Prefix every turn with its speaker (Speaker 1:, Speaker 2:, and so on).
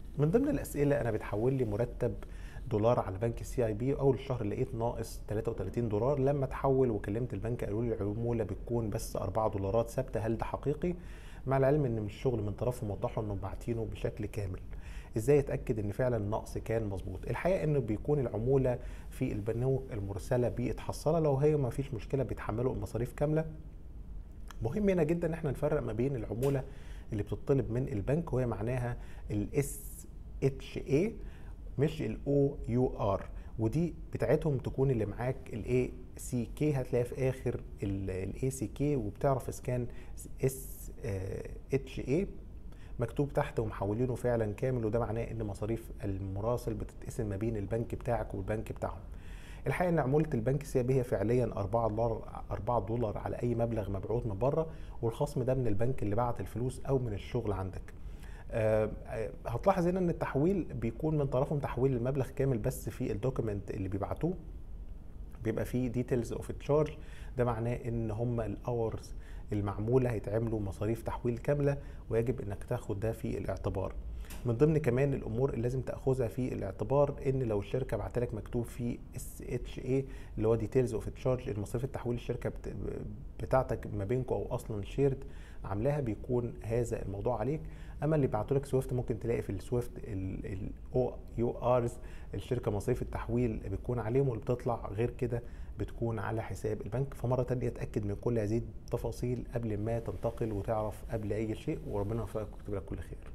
Speaker 1: من ضمن الاسئله، انا بتحول لي مرتب دولار على بنك السي اي بي، اول الشهر لقيت ناقص 33 دولار. لما اتحول وكلمت البنك قالوا لي العموله بتكون بس 4 دولارات ثابته. هل ده حقيقي؟ مع العلم ان مش الشغل من طرفهم وضحوا انهم باعتينه بشكل كامل. ازاي اتاكد ان فعلا النقص كان مظبوط؟ الحقيقه انه بيكون العموله في البنوك المرسله بيتحصلها، لو هي ما فيش مشكله بيتحملوا المصاريف كامله. مهم هنا جدا ان احنا نفرق ما بين العموله اللي بتطلب من البنك وهي معناها الاس اتش اي، مش الاو يو ار. ودي بتاعتهم تكون اللي معاك الاي سي كي، هتلاقيها في اخر الاي سي كي، وبتعرف اذا كان اس اتش اي مكتوب تحت ومحولينه فعلا كامل، وده معناه ان مصاريف المراسل بتتقسم ما بين البنك بتاعك والبنك بتاعهم. الحقيقه ان عموله البنك السي بي هي فعليا 4 دولار على اي مبلغ مبعوث من بره، والخصم ده من البنك اللي بعت الفلوس او من الشغل عندك. هتلاحظ هنا ان التحويل بيكون من طرفهم تحويل المبلغ كامل، بس في الدوكيمنت اللي بيبعتوه بيبقى فيه ديتيلز اوف تشارج. ده معناه ان هم الاورز المعموله هيتعملوا مصاريف تحويل كامله، ويجب انك تاخد ده في الاعتبار. من ضمن كمان الامور اللي لازم تاخذها في الاعتبار ان لو الشركه بعت لك مكتوب فيه اس اتش اي اللي هو ديتيلز اوف تشارج، المصاريف التحويل الشركه بتاعتك ما بينكم او اصلا شيرد عاملاها، بيكون هذا الموضوع عليك. اما اللي بعتوا لك سويفت، ممكن تلاقي في السويفت الاو يو ارز الشركه مصاريف التحويل بتكون عليهم، واللي بتطلع غير كده بتكون على حساب البنك. فمره تانية اتاكد من كل هذه التفاصيل قبل ما تنتقل وتعرف قبل اي شيء، وربنا يوفقك ويكتب لك كل خير.